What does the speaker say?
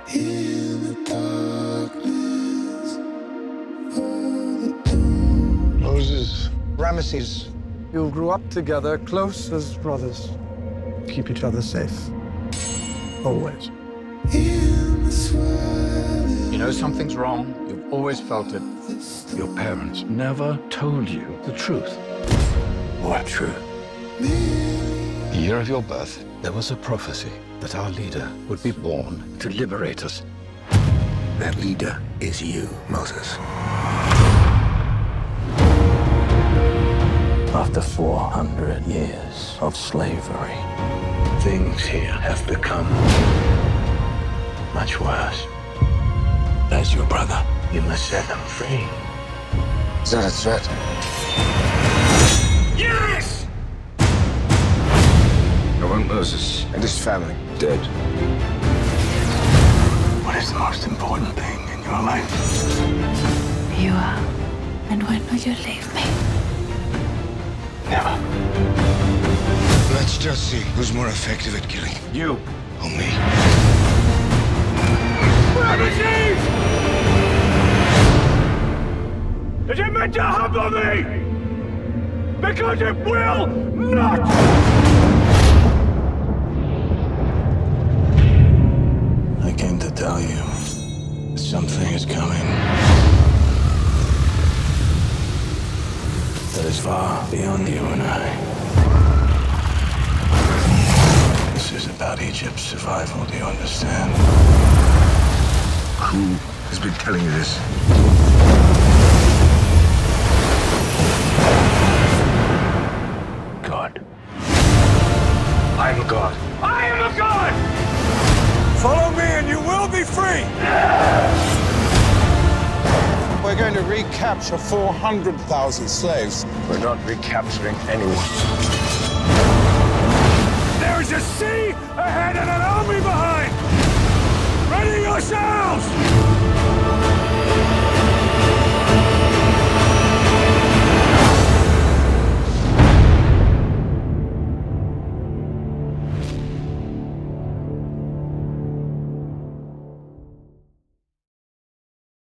In the darkness, Moses, Ramses, you grew up together, close as brothers. Keep each other safe. Always. You know something's wrong. You've always felt it. Your parents never told you the truth. What truth? The year of your birth, there was a prophecy that our leader would be born to liberate us. That leader is you, Moses. After 400 years of slavery, things here have become much worse. As your brother, you must set them free. Is that a threat? Yes! I want Moses and his family dead. What is the most important thing in your life? You are. And when will you leave me? Never. Let's just see who's more effective at killing. You. Or me. Ramses! Is it meant to humble me? Because it will not! I came to tell you something is coming that is far beyond you and I. This is about Egypt's survival, do you understand? Who has been telling you this? God. I am a god. I am a god! Follow me and you will be free! We're going to recapture 400,000 slaves. We're not recapturing anyone. There is a sea ahead and an army behind! Ready yourselves!